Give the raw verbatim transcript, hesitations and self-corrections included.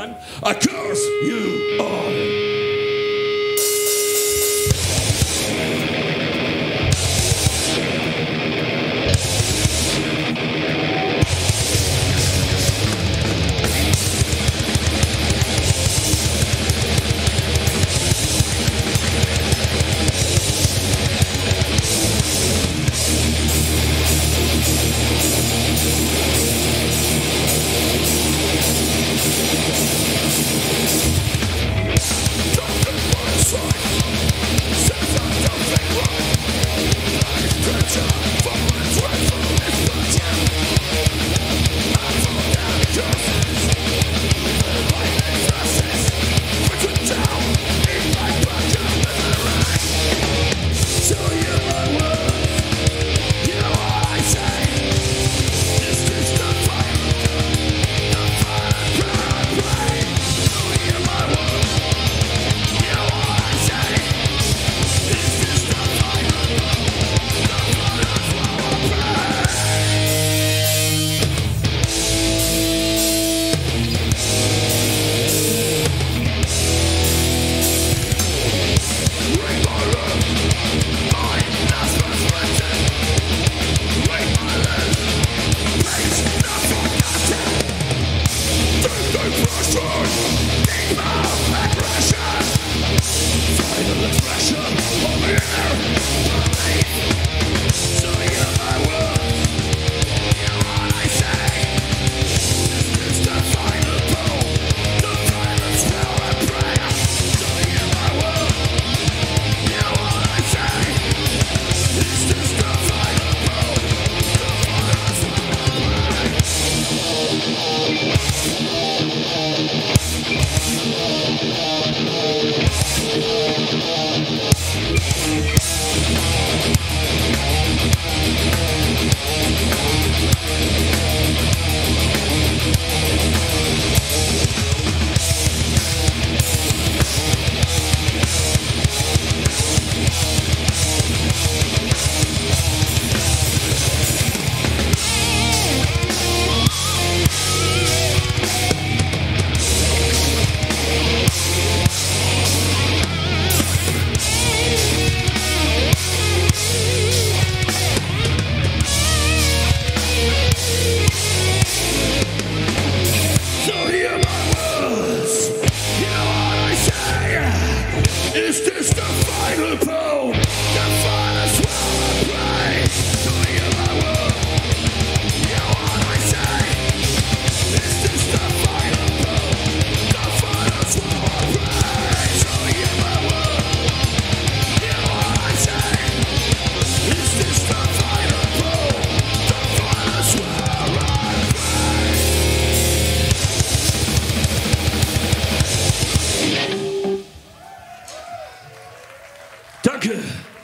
Gentlemen, I curse you all. Is this the final blow? The final swell I play. Do you hear my word? Hear what I say? Is this the final blow? The final swell I play. Do you hear my word? Hear what I say? Is this the final blow? The final swell I play. Danke.